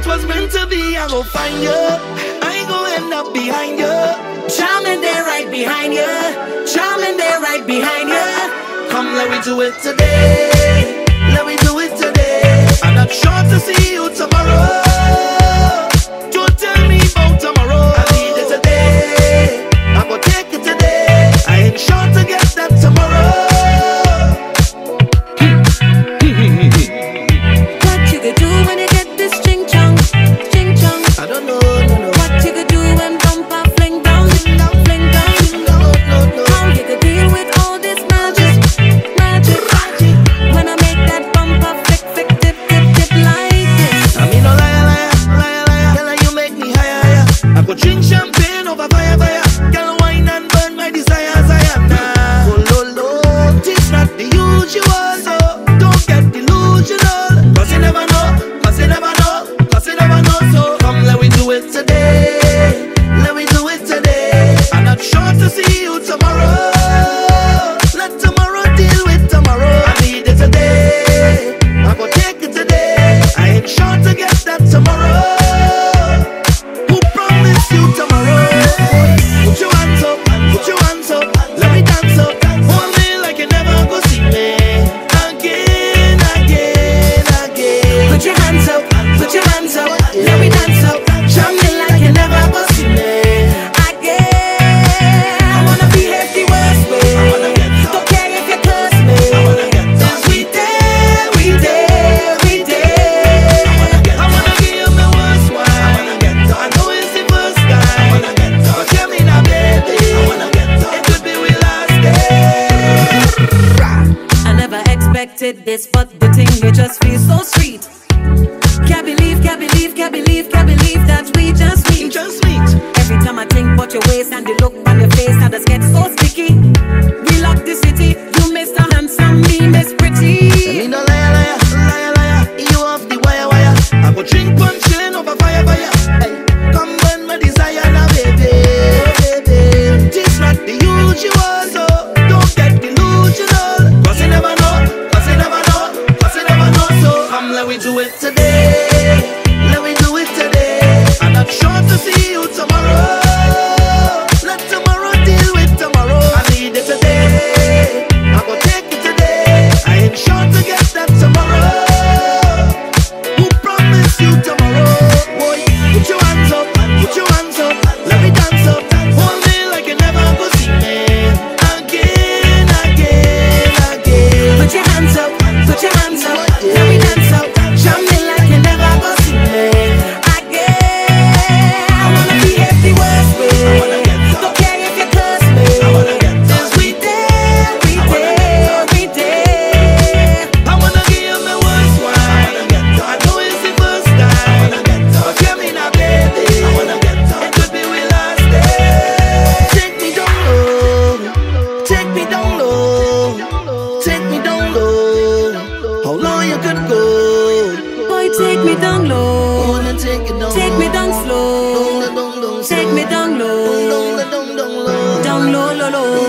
was meant to be, I go find you. I ain't gonna end up behind you. Charming there right behind you. Charming there right behind you. Come, let me do it today. Let me do it today. I'm not sure to see you tomorrow. Don't tell me about tomorrow. I need it today. I'm gonna take it today. I ain't sure to get that tomorrow. What you could do when you get this ching chong, ching chong? I don't know, no, no. What you could do when bumper fling down, fling down, fling down? No, no, no. How you could deal with all this magic, magic, magic? When I make that bumper flick, flick, dip, dip, dip like this. I mean, no liar, liar, liar, liar. Girl, you make me higher, higher. I could drink champagne over fire, fire. Girl, wine and burn my desires, I am now. Oh, lo, lo, it's not the usual, so don't get delusional. Cause you never know, cause you never know, cause you never know. So come, let me do it today. Let me do it today. I'm not sure to see you tomorrow. Let tomorrow deal with tomorrow. I need it today. I go take it today. I ain't sure to get that tomorrow. Who promised you tomorrow? Put your hands up, put your hands up. Let me dance up. Hold me like you never go see me. Again, again, again. Put your hands up, put your hands up. Let me dance up. Jump me like you never go see me. Again, I wanna behave the worst way. Don't care if you curse me. Cause we there, we there, we there. I wanna give you my worst one. I know it's the first time. But tell me now, baby. It could be we last day. I never expected this, but the thing it just feels so sweet. Can't believe, can't believe, can't believe, can't believe that we just meet. Just meet. Every time I think about your waist and the look on your face, now just get so sticky. We lock the city, you Mr. Handsome, me Miss Pretty. Me no liar, liar, liar, liar. You off the wire, wire. I go drink one chillin' over fire, fire. Hey, come burn my desire now, baby, baby. It's not the usual, so don't get delusional. Cause you never know, cause you never know, cause you never know. So come, let me do it today. Let me do it today. I'm not sure to see you tomorrow. Let tomorrow deal with tomorrow. I need it today. I go take it today. I ain't sure to get that tomorrow. Who promised you tomorrow? Boy, put your hands up, put your hands up. Let me dance up. Hold me like you never go see me. Again, again, again. Put your hands up, put your hands up. Let me dance up. Jump me like you never go see me. Again, I wanna behave the worst way. Don't care if you curse me. Cause we there, we there, we there. I wanna give you my worst one. I know it's the first time. But tell me now, baby. It could be we last day. Take me down low. Take me down low. Take me down low. How low you could go? Boy, take me down low. Oh, then take it down. Take me down slow. Down, down, down, Take me down low. down, down, down, down, low. Down low, low, low.